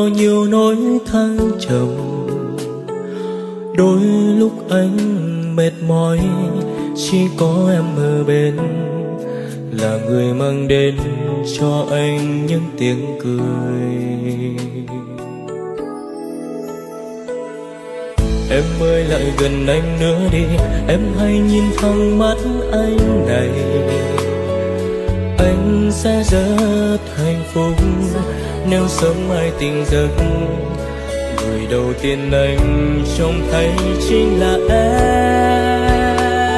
bao nhiêu nỗi thăng trầm. Đôi lúc anh mệt mỏi, chỉ có em ở bên, là người mang đến cho anh những tiếng cười. Em ơi lại gần anh nữa đi, em hãy nhìn thẳng mắt anh này. Anh sẽ rất hạnh phúc nếu sớm mai tỉnh giấc, người đầu tiên anh trông thấy chính là em.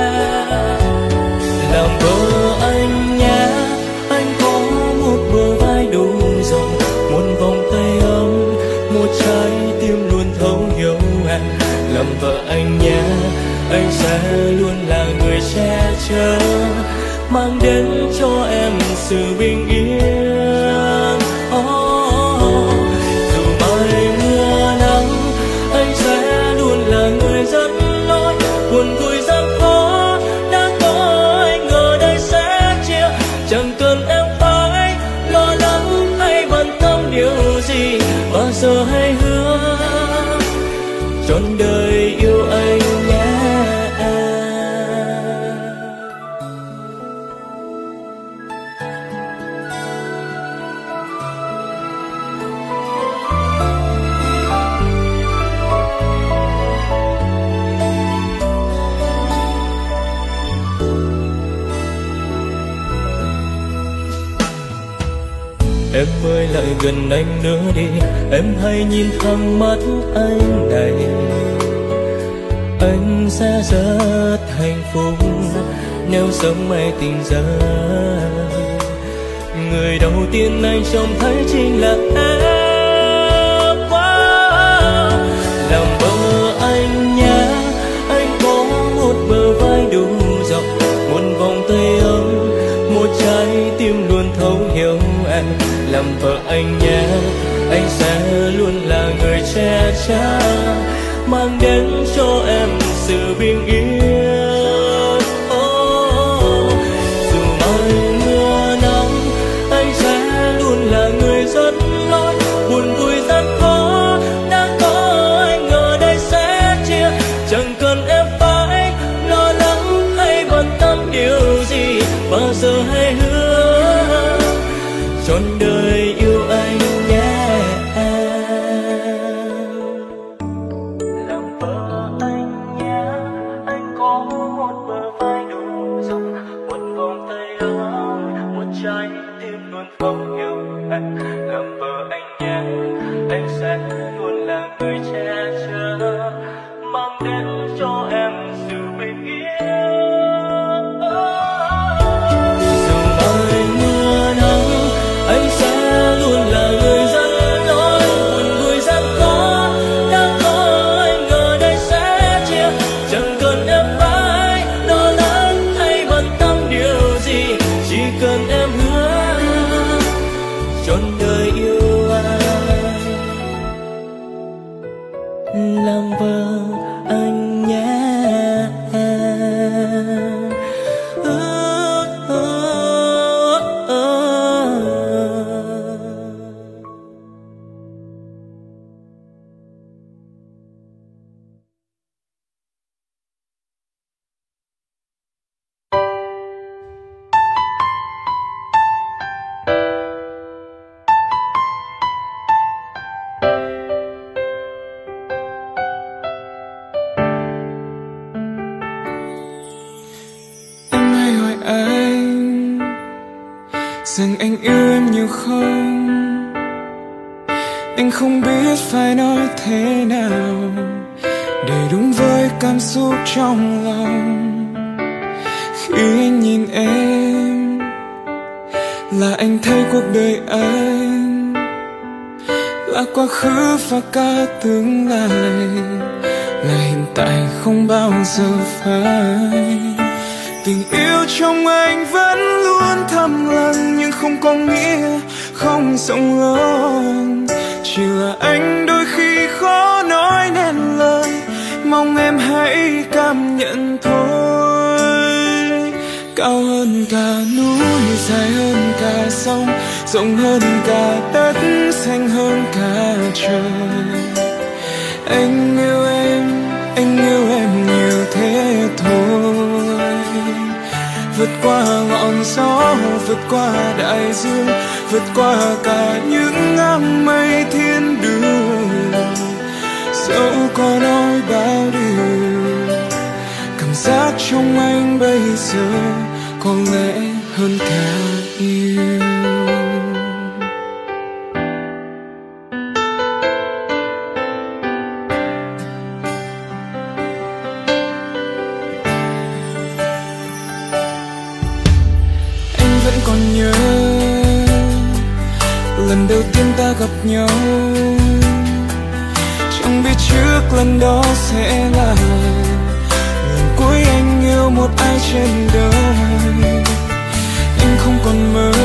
Làm vợ anh nhé, anh có một bờ vai đủ rộng, một vòng tay ấm, một trái tim luôn thấu hiểu em. Làm vợ anh nhé, anh sẽ luôn là người che chở, mang đến cho em sự bình yên. Dù mai mưa nắng, anh sẽ luôn là người dẫn lối. Buồn vui gian khó đã có anh ở đây sẽ chia, chẳng cần em phải lo lắng hay bận tâm điều gì. Bao giờ hãy hứa trọn đời yêu anh nhé. Em ơi lại gần anh nữa đi, em hãy nhìn thẳng mắt anh này. Anh sẽ rất hạnh phúc nếu sớm mai tỉnh giấc, người đầu tiên anh trông thấy chính là em. Làm vợ anh nhé, anh có một bờ vai đủ rộng, một vòng tay ấm, một trái tim luôn thấu hiểu em. Làm vợ anh nhé, anh sẽ luôn là người che chở, mang đến cho em sự bình yên. Dù mai mưa nắng, anh sẽ luôn là người dẫn lối. Buồn vui gian khó đã có anh ở đây sẽ chia, chẳng cần em phải lo lắng hay bận tâm điều gì. Bao giờ hãy hứa trọn đời yêu anh nhé. Làm vợ anh nhé, anh có một bờ vai đủ rộng, một vòng tay ấm, một trái tim luôn thấu hiểu anh. Làm vợ anh nhé, anh sẽ luôn là người che chở, mang đến cho em sự bình yên. Dù mai mưa nắng, anh sẽ luôn là người dẫn lối. Buồn vui gian khó đã có anh ở đây sẽ chia, chẳng cần em phải lo lắng hay bận tâm điều gì. Chỉ cần em hứa trọn đời yêu anh. Làm vợ anh nhé. Rằng anh yêu em nhiều không? Anh không biết phải nói thế nào để đúng với cảm xúc trong lòng. Khi anh nhìn em là anh thấy cuộc đời anh là quá khứ và cả tương lai, là hiện tại không bao giờ phai. Tình yêu trong anh vẫn luôn thầm lặng, nhưng không có nghĩa không rộng lớn. Chỉ là anh đôi khi khó nói nên lời, mong em hãy cảm nhận thôi. Cao hơn cả núi, dài hơn cả sông, rộng hơn cả đất xanh hơn cả trời. Anh yêu em nhiều thế thôi. Vượt qua ngọn gió, vượt qua đại dương, vượt qua cả những áng mây thiên đường. Dẫu có nói bao điều, cảm giác trong anh bây giờ có lẽ hơn cả yêu. Anh vẫn còn nhớ lần đầu tiên ta gặp nhau, chẳng biết trước lần đó sẽ là lần cuối anh yêu một ai trên đời. Anh không còn mơ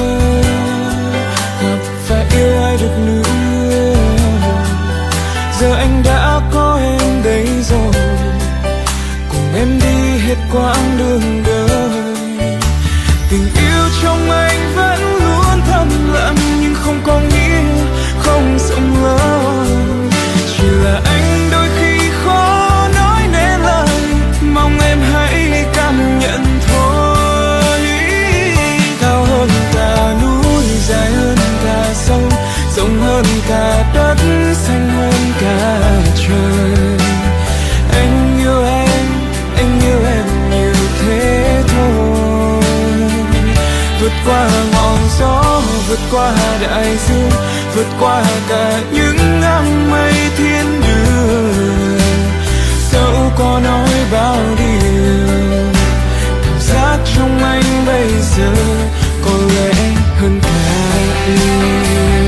gặp và yêu ai được nữa. Giờ anh đã có em đấy rồi, cùng em đi hết quãng đường đời. Tình yêu trong anh vẫn luôn thầm lặng, nhưng không có nghĩa không rộng lớn. Chỉ là anh đôi khi khó nói nên lời, mong em hãy cảm nhận thôi. Cao hơn cả núi, dài hơn cả sông, rộng hơn cả đất, xanh hơn cả trời. Anh yêu em nhiều thế thôi. Vượt qua ngọn gió, vượt qua đại dương, vượt qua cả những áng mây thiên đường. Dẫu có nói bao điều, cảm giác trong anh bây giờ có lẽ hơn cả yêu.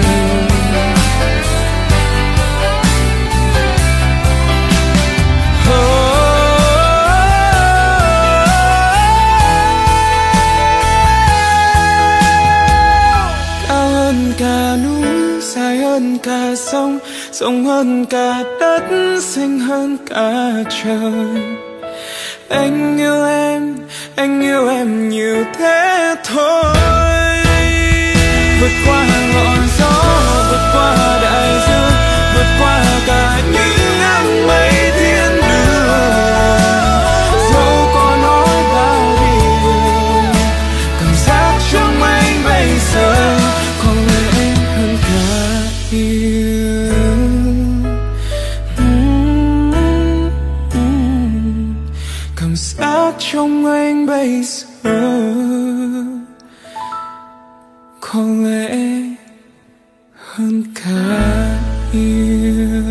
Cả sông, rộng hơn cả đất, xanh hơn cả trời. Anh yêu em nhiều thế thôi. Vượt qua ngọn gió, vượt qua đại dương, vượt qua cả những áng mây thiên đường. Dẫu có nói bao điều, cảm giác trong anh bây giờ có lẽ hơn cả yêu. Cảm giác trong anh bây giờ có lẽ hơn cả yêu.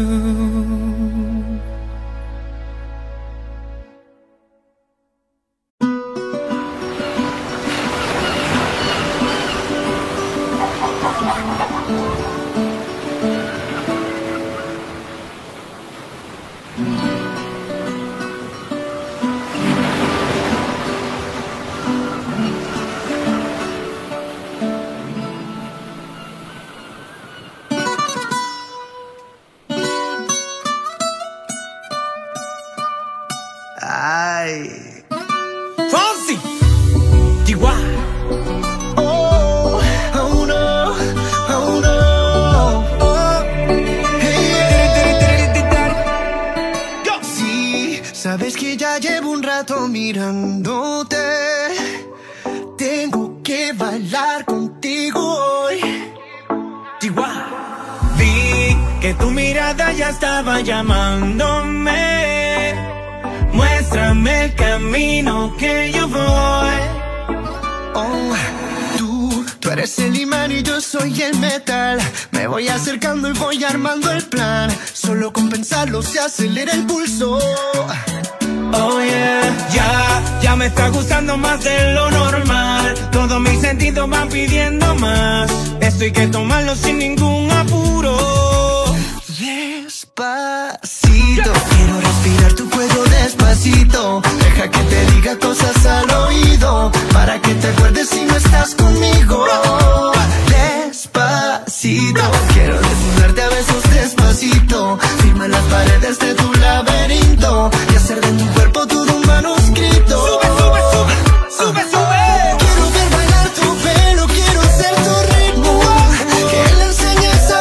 Fonsi, Chihuahua. Oh, oh no, oh no, oh. Hey, go. Sí, sabes que ya llevo un rato mirándote. Tengo que bailar contigo hoy. Chihuahua. Vi que tu mirada ya estaba llamándome. Muéstrame el camino que yo voy. Oh, tú eres el imán y yo soy el metal. Me voy acercando y voy armando el plan. Solo con pensarlo se acelera el pulso. Oh yeah, ya me está gustando más de lo normal. Todos mis sentidos van pidiendo más. Esto hay que tomarlo sin ningún apuro. Despacito, quiero respirar tu cuello despacito. Deja que te diga cosas al oído, para que te acuerdes si no estás conmigo. Despacito, quiero desnudarte a besos despacito. Firma las paredes de tu laberinto y hacer de tu cuerpo todo un manuscrito. Sube, sube, sube, sube, sube. Quiero ver bailar tu pelo, quiero ser tu ritmo. Que le enseñes a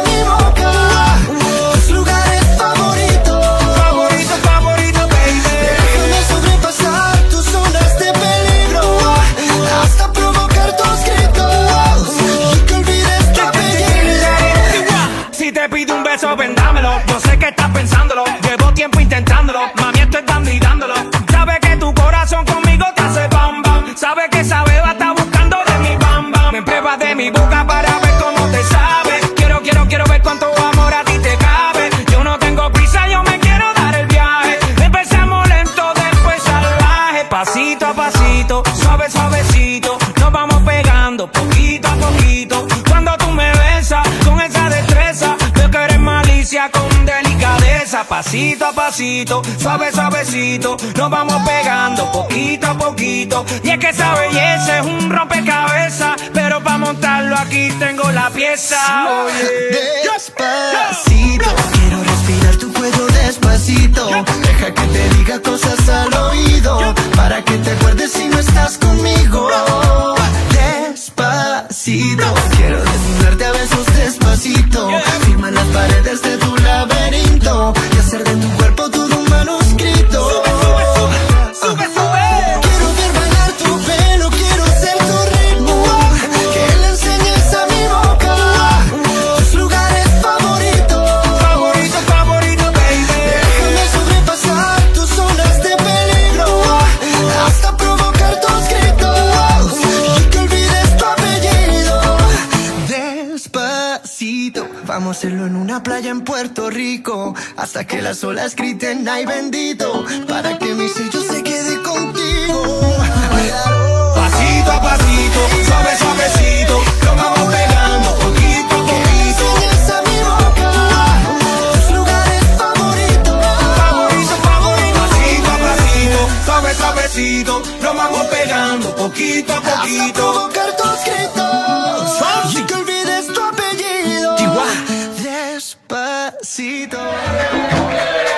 cabeza, pasito a pasito, suave suavecito, nos vamos pegando poquito a poquito. Y es que esa belleza es un rompecabezas, pero para montarlo aquí tengo la pieza. Despacito, quiero respirar tu cuello despacito. Deja que te diga cosas al oído, para que te acuerdes si no estás conmigo. Despacito, quiero desnudarte a besos despacito. Firma las paredes de tu laberinto y hacer de tu cuerpo todo un manuscrito. Sube, sube. Quiero ver bailar tu pelo, quiero ser tu ritmo, que le enseñes a mi boca tus lugares favoritos. Favorito, baby. Déjame sobrepasar tus zonas de peligro, hasta provocar tus gritos y que olvides tu apellido. Despacito, vamos a hacerlo en una playa en Puerto Rico, hasta que las olas griten ay bendito, para que mi sello se quede contigo. Pasito a pasito, suave suavecito, nos vamos pegando poquito a poquito. Enseñas a mi boca tus lugares favoritos. Favorito, pasito a pasito, suave suavecito, nos vamos pegando poquito a Hasta poquito. provocar tus gritos y que olvides tu apellido. Chihuahua. Despacito.